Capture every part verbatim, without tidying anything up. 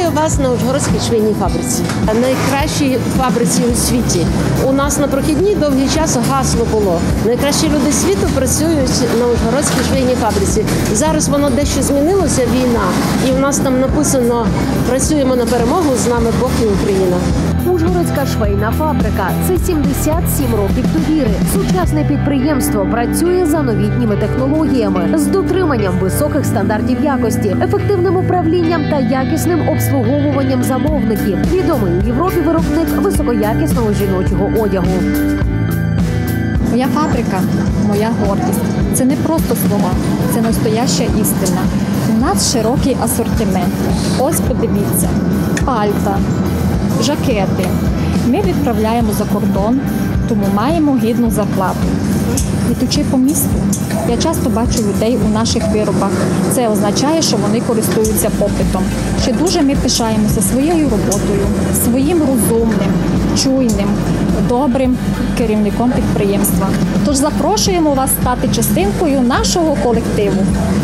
до вас на Ужгородській швейній фабриці. Найкращій фабриці у світі. У нас на прохідній довгий час гасло було. Найкращі люди світу працюють на Ужгородській швейній фабриці. Зараз воно дещо змінилося, війна, і у нас там написано «Працюємо на перемогу, з нами Бог і Україна». Ужгородська швейна фабрика – це сімдесят сім років довіри. Сучасне підприємство працює за новітніми технологіями, з дотриманням високих стандартів якості, ефективним управлінням та якісним обслуговуванням замовників. Відомий у Європі виробник високоякісного жіночого одягу. Моя фабрика – моя гордість. Це не просто слова, це настояща істина. У нас широкий асортимент. Ось подивіться, пальта, жакети. Ми відправляємо за кордон, тому маємо гідну зарплату. Ідучи по місту, я часто бачу людей у наших виробах. Це означає, що вони користуються попитом. Ще дуже ми пишаємося своєю роботою, своїм розумним, чуйним, добрим керівником підприємства. Тож запрошуємо вас стати частинкою нашого колективу.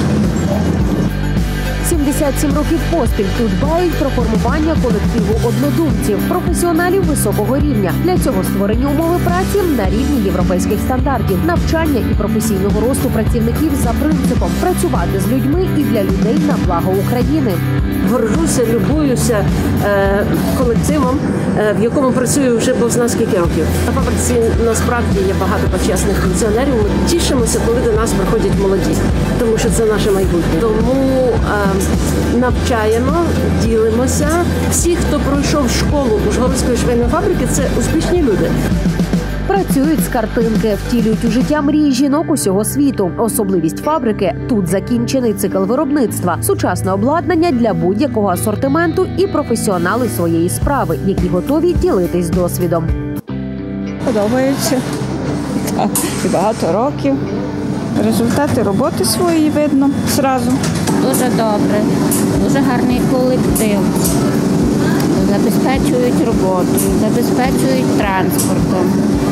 сімдесят сім років поспіль тут дбають про формування колективу однодумців, професіоналів високого рівня. Для цього створені умови праці на рівні європейських стандартів, навчання і професійного росту працівників за принципом працювати з людьми і для людей на благо України. Горжуся, любуюся е, колективом, е, в якому працюю вже Бог зна скільки років. На фабриці насправді є багато почесних функціонерів. Ми тішимося, коли до нас приходять молоді, тому що це наше майбутнє. Тому е, навчаємо, ділимося. Всі, хто пройшов школу Ужгородської швейної фабрики, це успішні люди. Працюють з картинки, втілюють у життя мрії жінок усього світу. Особливість фабрики – тут закінчений цикл виробництва, сучасне обладнання для будь-якого асортименту і професіонали своєї справи, які готові ділитись досвідом. Подобається. Так, і багато років. Результати роботи своєї видно зразу. Дуже добре, дуже гарний колектив. Забезпечують роботу, забезпечують транспортом.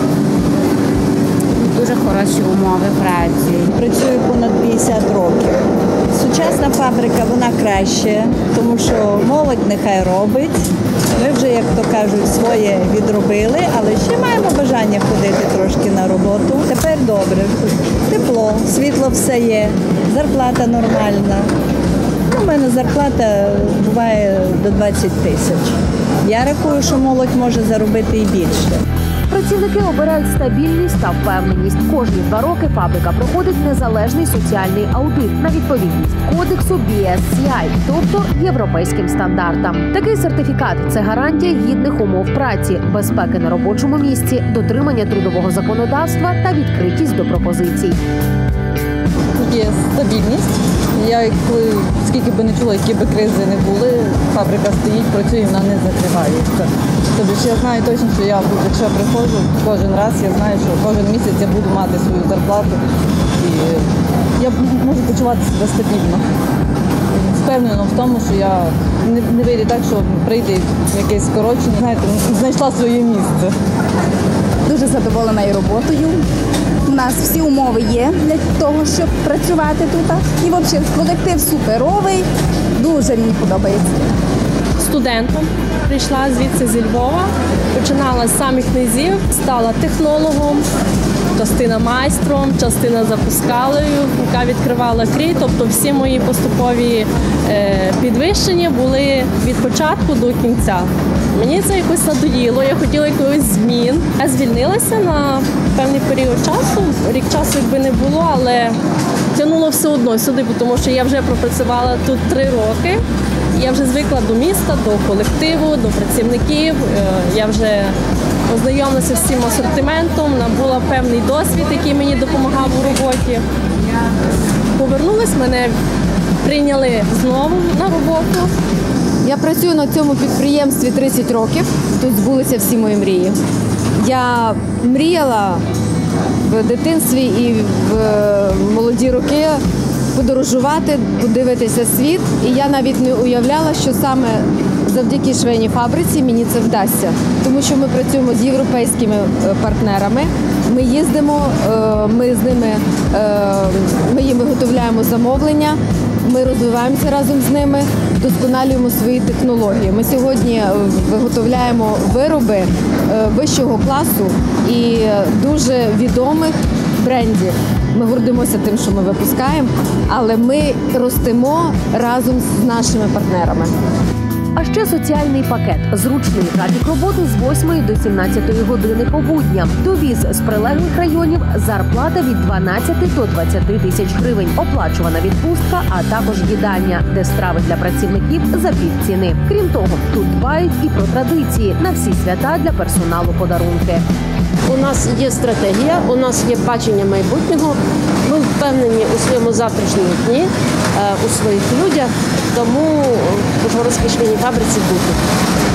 Дуже хороші умови праці. Працюю понад п'ятдесят років. Сучасна фабрика, вона краще, тому що молодь нехай робить. Ми вже, як то кажуть, своє відробили, але ще маємо бажання ходити трошки на роботу. Тепер добре, тепло, світло все є, зарплата нормальна. У мене зарплата буває до двадцяти тисяч. Я рахую, що молодь може заробити і більше. Працівники обирають стабільність та впевненість. Кожні два роки фабрика проходить незалежний соціальний аудит на відповідність кодексу бі ес сі ай, тобто європейським стандартам. Такий сертифікат – це гарантія гідних умов праці, безпеки на робочому місці, дотримання трудового законодавства та відкритість до пропозицій. Є стабільність. Я, коли, скільки би не чула, які би кризи не були, фабрика стоїть, працює, вона не закривається. Тобто я знаю точно, що я, якщо приходжу кожен раз, я знаю, що кожен місяць я буду мати свою зарплату і я можу почувати себе стабільно. Впевнена в тому, що я не, не вийде так, що прийде якесь скорочення, знаєте, знайшла своє місце. Дуже задоволена і роботою. У нас всі умови є для того, щоб працювати тут. І взагалі колектив суперовий, дуже мені подобається. Студентом прийшла звідси зі Львова, починала з самих низів, стала технологом, частина майстром, частина запускалою, яка відкривала крій. Тобто всі мої поступові е, підвищення були від початку до кінця. Мені це якось надоїло, я хотіла якогось змін. Я звільнилася на певний період часу, рік часу якби не було, але тягнуло все одно сюди, тому що я вже пропрацювала тут три роки. Я вже звикла до міста, до колективу, до працівників, я вже ознайомилася з цим асортиментом, набула певний досвід, який мені допомагав у роботі. Повернулась, мене прийняли знову на роботу. Я працюю на цьому підприємстві тридцять років, тут збулися всі мої мрії. Я мріяла в дитинстві і в молоді роки подорожувати, подивитися світ. І я навіть не уявляла, що саме завдяки швейній фабриці мені це вдасться. Тому що ми працюємо з європейськими партнерами, ми їздимо, ми з ними, ми їм виготовляємо замовлення, ми розвиваємося разом з ними, вдосконалюємо свої технології. Ми сьогодні виготовляємо вироби е, вищого класу і дуже відомих брендів. Ми гордимося тим, що ми випускаємо, але ми ростемо разом з нашими партнерами. А ще соціальний пакет. Зручний графік роботи з восьмої до сімнадцятої години по будням. Довіз з прилеглих районів, зарплата від дванадцяти до двадцяти тисяч гривень. Оплачувана відпустка, а також їдальня, де страви для працівників за півціни. Крім того, тут дбають і про традиції. На всі свята для персоналу подарунки. У нас є стратегія, у нас є бачення майбутнього. Ми впевнені у своєму завтрашньому дні, у своїх людях, тому в Ужгородській шкільній фабриці бути.